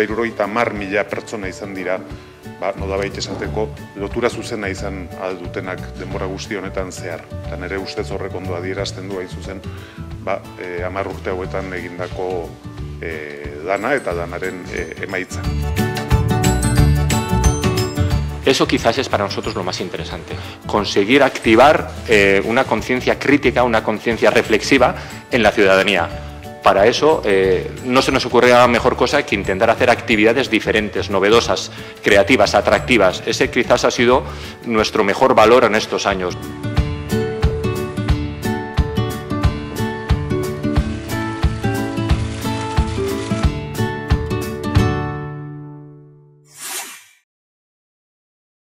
270.000 pertsona izan dira, nolabait esateko, lotura zuzena izan aldutenak denbora guzti honetan zehar. Eta nire ustez horrek ondo adierazten du hain zuzen, 10 urte hauetan egindako dana eta danaren emaitza. Eso quizás es para nosotros lo más interesante, conseguir activar una conciencia crítica, una conciencia reflexiva en la ciudadanía. Para eso no se nos ocurría mejor cosa que intentar hacer actividades diferentes, novedosas, creativas, atractivas. Ese quizás ha sido nuestro mejor valor en estos años.